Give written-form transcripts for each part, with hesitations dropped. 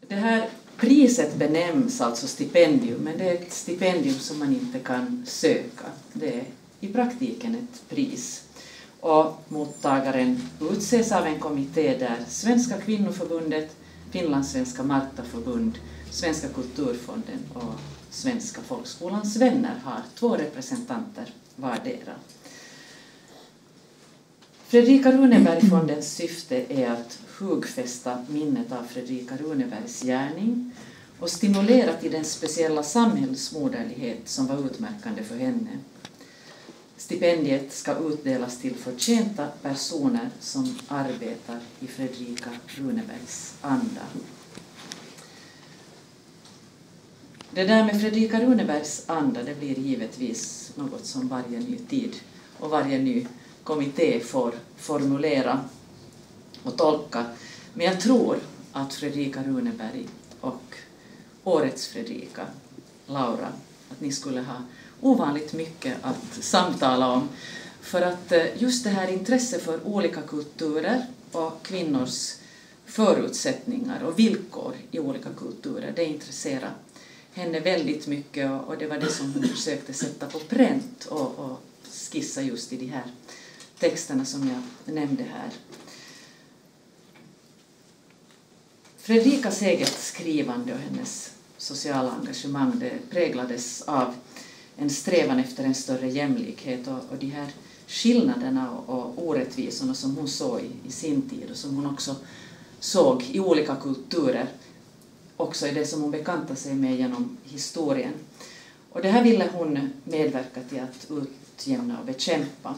Det här priset benämns alltså stipendium, men det är ett stipendium som man inte kan söka. Det är i praktiken ett pris. Och mottagaren utses av en kommitté där Svenska kvinnoförbundet, Finlandssvenska Martaförbund, Svenska kulturfonden och Svenska folkskolans vänner har 2 representanter vardera. Fredrika Runeberg-fondens syfte är att hugfästa minnet av Fredrika Runebergs gärning och stimulera till den speciella samhällsmoderlighet som var utmärkande för henne. Stipendiet ska utdelas till förtjänta personer som arbetar i Fredrika Runebergs anda. Det där med Fredrika Runebergs anda, det blir givetvis något som varje ny tid och varje ny kommitté får formulera och tolka. Men jag tror att Fredrika Runeberg och årets Fredrika, Laura, att ni skulle ha ovanligt mycket att samtala om. För att just det här intresset för olika kulturer och kvinnors förutsättningar och villkor i olika kulturer, det intresserar henne väldigt mycket, och det var det som hon försökte sätta på pränt och skissa just i de här texterna som jag nämnde här. Fredrikas eget skrivande och hennes sociala engagemang, det präglades av en strävan efter en större jämlikhet, och de här skillnaderna och orättvisorna som hon såg i sin tid och som hon också såg i olika kulturer, också i det som hon bekantade sig med genom historien. Och det här ville hon medverka till att utjämna och bekämpa.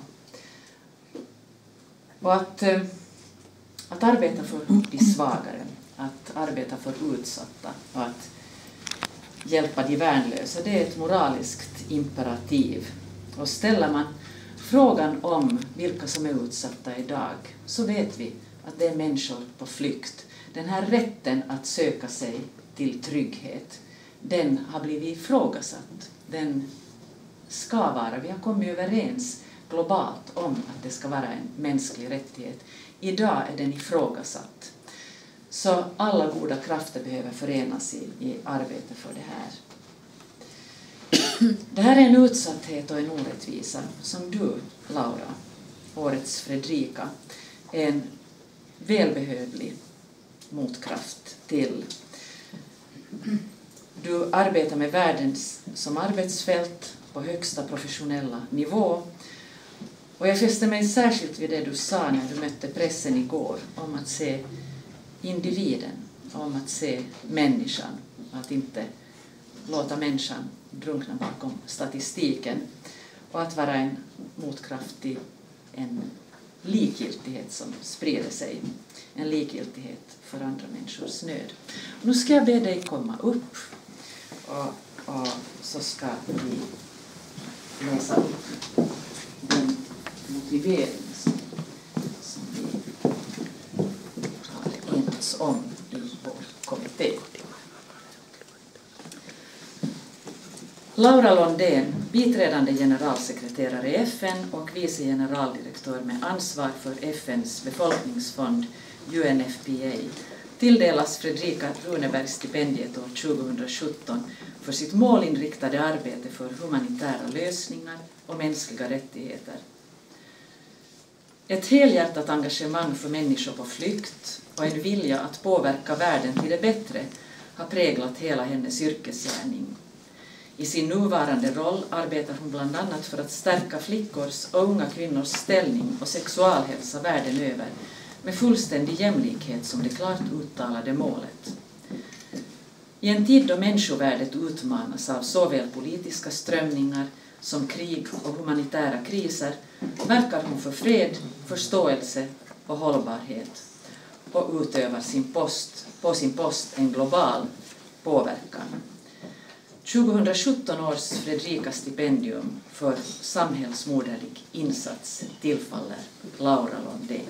Och att arbeta för de svagare, att arbeta för utsatta och att hjälpa de värnlösa, det är ett moraliskt imperativ. Och ställer man frågan om vilka som är utsatta idag, så vet vi att det är människor på flykt. Den här rätten att söka sig till trygghet, den har blivit ifrågasatt. Den ska vara, vi har kommit överens globalt om att det ska vara en mänsklig rättighet. Idag är den ifrågasatt. Så alla goda krafter behöver förenas i arbete för det här. Det här är en utsatthet och en orättvisa som du, Laura, årets Fredrika, är en välbehövlig motkraft till. Du arbetar med världen som arbetsfält på högsta professionella nivå. Och jag fäste mig särskilt vid det du sa när du mötte pressen igår om att se individen, om att se människan, att inte låta människan drunkna bakom statistiken, och att vara en motkraft till en likgiltighet som sprider sig, en likgiltighet för andra människors nöd. Och nu ska jag be dig komma upp och så ska vi läsa upp den motivering som vi har enats om i vår kommitté. Laura Londén, biträdande generalsekreterare i FN och vice generaldirektör med ansvar för FNs befolkningsfond UNFPA, tilldelas Fredrika Runeberg-stipendiet år 2017 för sitt målinriktade arbete för humanitära lösningar och mänskliga rättigheter. Ett helhjärtat engagemang för människor på flykt och en vilja att påverka världen till det bättre har präglat hela hennes yrkesgärning. I sin nuvarande roll arbetar hon bland annat för att stärka flickors och unga kvinnors ställning och sexualhälsa världen över, med fullständig jämlikhet som det klart uttalade målet. I en tid då människovärdet utmanas av såväl politiska strömningar som krig och humanitära kriser verkar hon för fred, förståelse och hållbarhet och utövar på sin post en global påverkan. 2017 års Fredrika stipendium för samhällsmoderlig insats tillfaller Laura Londén.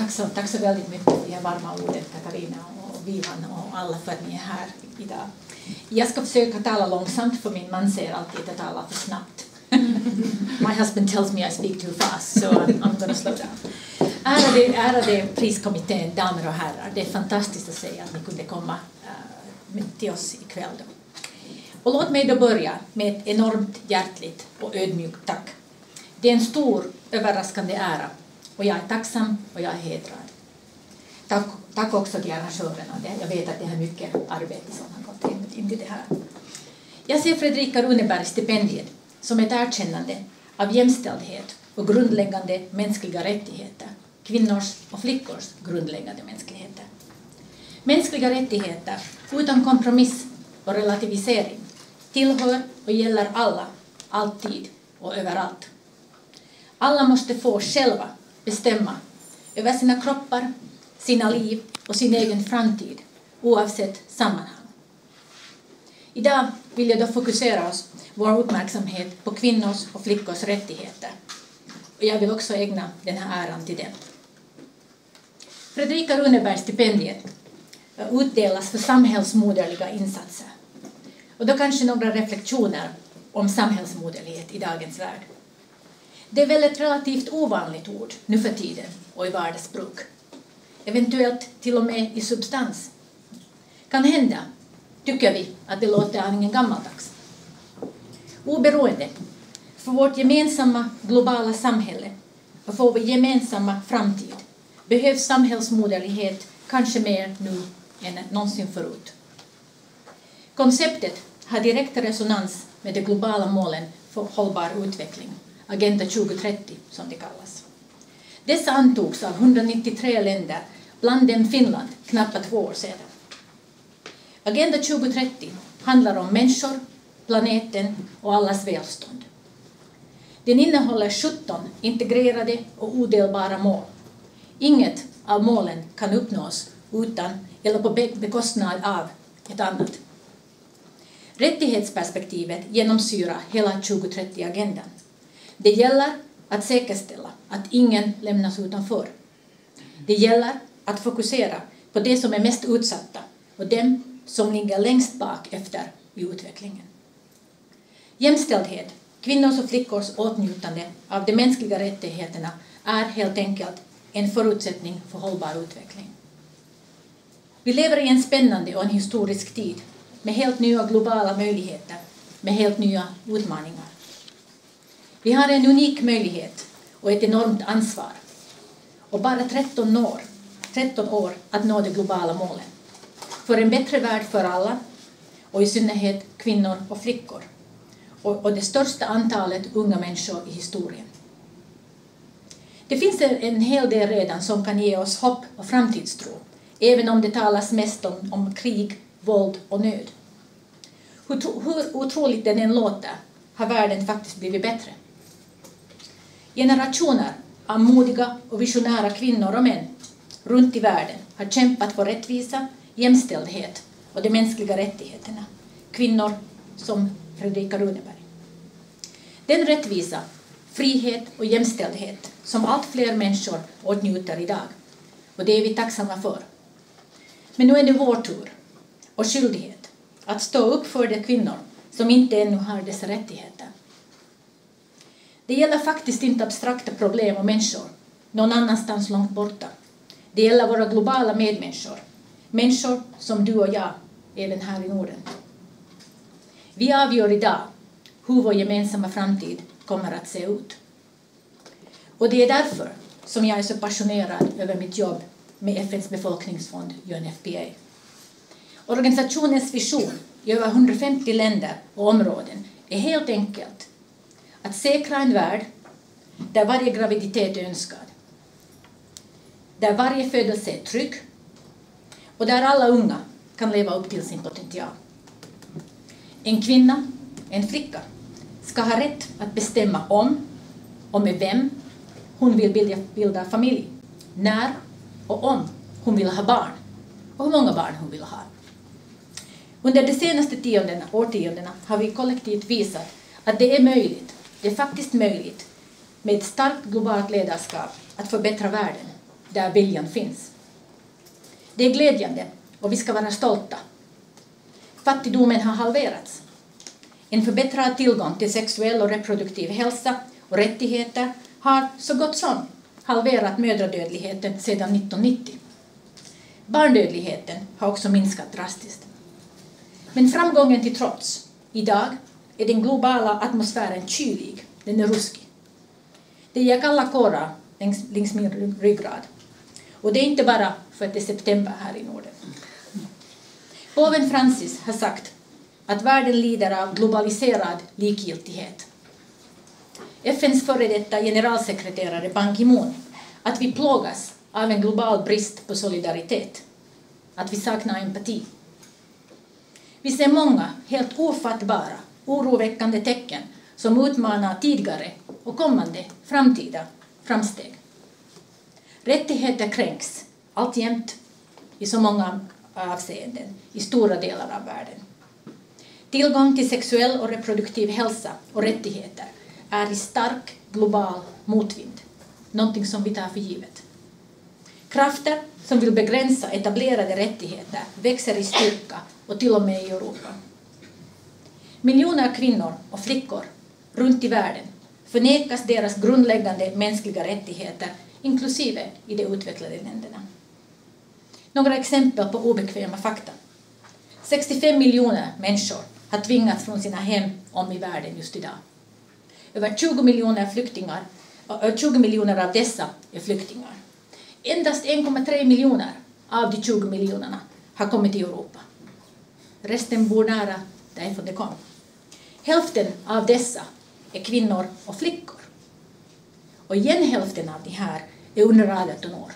tack så väldigt mycket för de här varma orden, Katarina och Vivan och alla, för att ni är här idag. Jag ska försöka tala långsamt, för min man säger alltid att jag talar för snabbt. My husband tells me I speak too fast, so I'm going to slow down. Ärade priskommittén, damer och herrar, det är fantastiskt att säga att ni kunde komma till oss ikväll då. Och låt mig då börja med ett enormt hjärtligt och ödmjukt tack. Det är en stor, överraskande ära, och jag är tacksam och jag är hedrad. Tack också till arrangörerna. Jag vet att det är mycket arbete som har gått in till det här. Jag ser Fredrika Runeberg-stipendiet som ett erkännande av jämställdhet och grundläggande mänskliga rättigheter, kvinnors och flickors grundläggande mänskligheter. Mänskliga rättigheter utan kompromiss och relativisering tillhör och gäller alla, alltid och överallt. Alla måste få själva bestämma över sina kroppar, sina liv och sin egen framtid, oavsett sammanhang. Idag vill jag då fokusera vår uppmärksamhet på kvinnors och flickors rättigheter. Och jag vill också ägna den här äran till dem. Fredrika Runeberg-stipendiet utdelas för samhällsmoderliga insatser. Och då kanske några reflektioner om samhällsmoderlighet i dagens värld. Det är väl ett relativt ovanligt ord nu för tiden och i vardagsbruk. Eventuellt till och med i substans. Kan hända, tycker vi, att det låter aningen gammaldags. Oberoende för vårt gemensamma globala samhälle och för vår gemensamma framtid behövs samhällsmoderlighet kanske mer nu än någonsin förut. Konceptet har direkt resonans med de globala målen för hållbar utveckling, Agenda 2030 som det kallas. Dessa antogs av 193 länder, bland dem Finland, knappt 2 år sedan. Agenda 2030 handlar om människor, planeten och allas välstånd. Den innehåller 17 integrerade och odelbara mål. Inget av målen kan uppnås utan eller på bekostnad av ett annat. Rättighetsperspektivet genomsyrar hela 2030-agendan. Det gäller att säkerställa att ingen lämnas utanför. Det gäller att fokusera på det som är mest utsatta och dem som ligger längst bak efter i utvecklingen. Jämställdhet, kvinnors och flickors åtnjutande av de mänskliga rättigheterna är helt enkelt en förutsättning för hållbar utveckling. Vi lever i en spännande och en historisk tid med helt nya globala möjligheter, med helt nya utmaningar. Vi har en unik möjlighet och ett enormt ansvar. Och bara 13 år att nå de globala målen. För en bättre värld för alla, och i synnerhet kvinnor och flickor. Och det största antalet unga människor i historien. Det finns en hel del redan som kan ge oss hopp och framtidstro, även om det talas mest om krig, våld och nöd. Hur otroligt den än låter har världen faktiskt blivit bättre. Generationer av modiga och visionära kvinnor och män runt i världen har kämpat för rättvisa, jämställdhet och de mänskliga rättigheterna. Kvinnor som Fredrika Runeberg. Den rättvisa, frihet och jämställdhet som allt fler människor åtnjuter idag. Och det är vi tacksamma för. Men nu är det vår tur och skyldighet att stå upp för de kvinnor som inte ännu har dessa rättigheter. Det gäller faktiskt inte abstrakta problem och människor någon annanstans långt borta. Det gäller våra globala medmänniskor. Människor som du och jag, även här i Norden. Vi avgör idag hur vår gemensamma framtid kommer att se ut. Och det är därför som jag är så passionerad över mitt jobb med FNs befolkningsfond UNFPA. Organisationens vision i över 150 länder och områden är helt enkelt att säkra en värld där varje graviditet är önskad, där varje födelse är trygg och där alla unga kan leva upp till sin potential. En kvinna, en flicka, ska ha rätt att bestämma om och med vem hon vill bilda familj, när och om hon vill ha barn och hur många barn hon vill ha. Under de senaste årtiondena har vi kollektivt visat att det är faktiskt möjligt med ett starkt globalt ledarskap att förbättra världen. där viljan finns. Det är glädjande och vi ska vara stolta. Fattigdomen har halverats. En förbättrad tillgång till sexuell och reproduktiv hälsa och rättigheter har så gott som halverat mödradödligheten sedan 1990. Barndödligheten har också minskat drastiskt. Men framgången till trots, idag är den globala atmosfären kylig, den är ruskig. Det ger kalla kårar längs min ryggrad. Och det är inte bara för att det är september här i Norden. Påven Francis har sagt att världen lider av globaliserad likgiltighet. FNs före detta generalsekreterare Ban Ki-moon att vi plågas av en global brist på solidaritet. Att vi saknar empati. Vi ser många helt ofattbara, oroväckande tecken som utmanar tidigare och kommande framtida framsteg. Rättigheter kränks alltjämt i så många avseenden i stora delar av världen. Tillgång till sexuell och reproduktiv hälsa och rättigheter är i stark global motvind, någonting som vi tar för givet. Krafter som vill begränsa etablerade rättigheter växer i styrka och till och med i Europa. Miljoner kvinnor och flickor runt i världen förnekas deras grundläggande mänskliga rättigheter, inklusive i de utvecklade länderna. Några exempel på obekväma fakta. 65 miljoner människor har tvingats från sina hem om i världen just idag. Över 20 miljoner av dessa är flyktingar. Endast 1,3 miljoner av de 20 miljonerna har kommit till Europa. Resten bor nära därifrån det kom. Hälften av dessa är kvinnor och flickor. Och igen hälften av de här är under 18 år.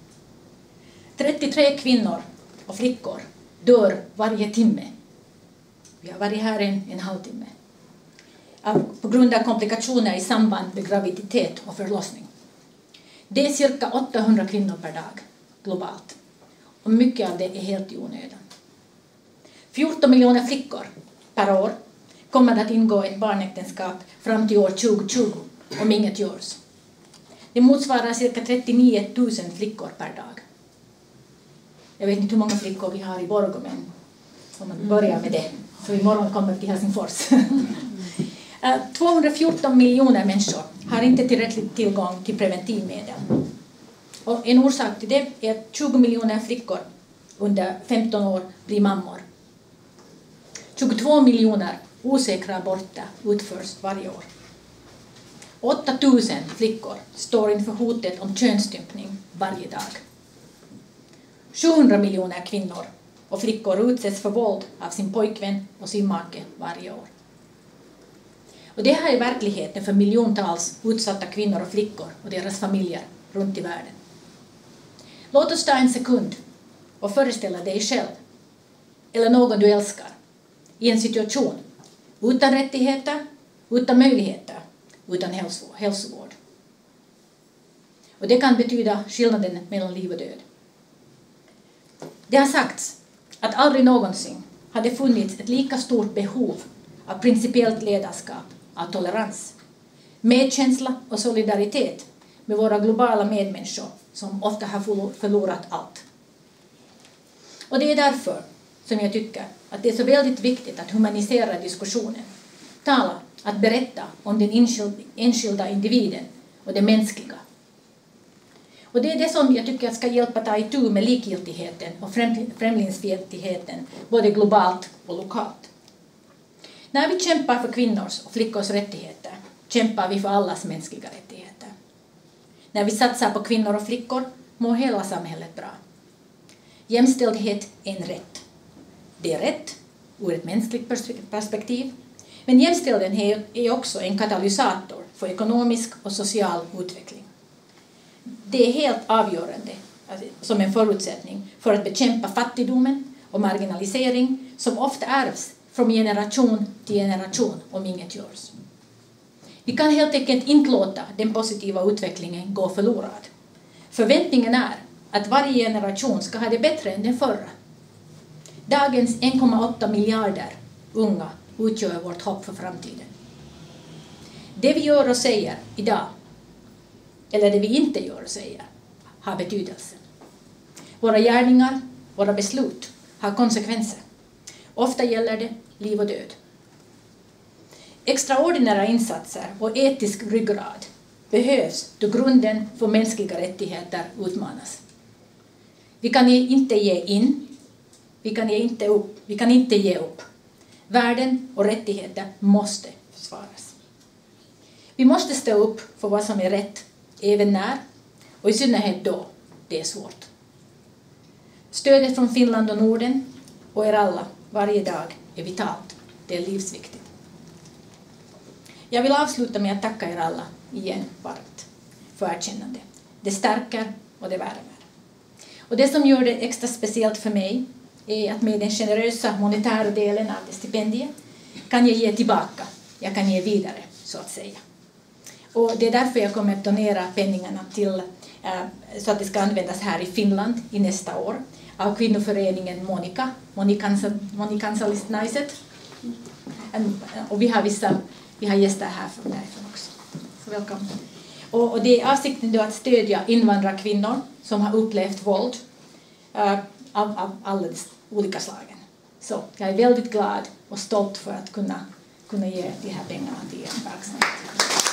33 kvinnor och flickor dör varje timme. Vi har varit här en halvtimme. På grund av komplikationer i samband med graviditet och förlossning. Det är cirka 800 kvinnor per dag globalt. Och mycket av det är helt i onödan. 14 miljoner flickor per år kommer att ingå ett barnäktenskap fram till år 2020 om inget görs. Det motsvarar cirka 39 000 flickor per dag. Jag vet inte hur många flickor vi har i Borgå, men om man börjar med det. Så imorgon kommer vi till Helsingfors. 214 miljoner människor har inte tillräcklig tillgång till preventivmedel. Och en orsak till det är att 20 miljoner flickor under 15 år blir mammor. 22 miljoner osäkra aborter utförs varje år. 8 000 flickor står inför hotet om könsstympning varje dag. 700 miljoner kvinnor och flickor utsätts för våld av sin pojkvän och sin make varje år. Och det här är verkligheten för miljontals utsatta kvinnor och flickor och deras familjer runt i världen. Låt oss ta en sekund och föreställa dig själv eller någon du älskar i en situation utan rättigheter, utan möjligheter, utan hälsovård. Och det kan betyda skillnaden mellan liv och död. Det har sagts att aldrig någonsin hade funnits ett lika stort behov av principiellt ledarskap, av tolerans, medkänsla och solidaritet med våra globala medmänniskor som ofta har förlorat allt. Och det är därför som jag tycker att det är så väldigt viktigt att humanisera diskussionen, tala, att berätta om den enskilda individen och det mänskliga. Och det är det som jag tycker ska hjälpa ta itu med likgiltigheten och främlingsfientligheten både globalt och lokalt. När vi kämpar för kvinnors och flickors rättigheter kämpar vi för allas mänskliga rättigheter. När vi satsar på kvinnor och flickor mår hela samhället bra. Jämställdhet är en rätt. Det är rätt ur ett mänskligt perspektiv, men jämställdhet är också en katalysator för ekonomisk och social utveckling. Det är helt avgörande som en förutsättning för att bekämpa fattigdomen och marginalisering som ofta ärvs från generation till generation om inget görs. Vi kan helt enkelt inte låta den positiva utvecklingen gå förlorad. Förväntningen är att varje generation ska ha det bättre än den förra. Dagens 1,8 miljarder unga utgör vårt hopp för framtiden. Det vi gör och säger idag, eller det vi inte gör och säger, har betydelse. Våra gärningar, våra beslut har konsekvenser. Ofta gäller det liv och död. Extraordinära insatser och etisk ryggrad behövs då grunden för mänskliga rättigheter utmanas. Vi kan inte ge in, vi kan inte ge upp. Värden och rättigheter måste försvaras. Vi måste stå upp för vad som är rätt, även när, och i synnerhet då, det är svårt. Stödet från Finland och Norden och er alla varje dag är vitalt. Det är livsviktigt. Jag vill avsluta med att tacka er alla igen varmt för erkännande. Det stärker och det värmer. Och det som gör det extra speciellt för mig är att med den generösa monetära delen av det stipendiet kan jag ge tillbaka. Jag kan ge vidare, så att säga. Och det är därför jag kommer att donera penningarna till, så att det ska användas här i Finland i nästa år av kvinnoföreningen Monikansallisnaiset. Och vi har gäster här från därifrån också. Så välkomna. Och det är avsikten då att stödja invandrarkvinnor som har upplevt våld av alla olika slagen. Så jag är väldigt glad och stolt för att kunna ge de här pengarna till er verksamhet.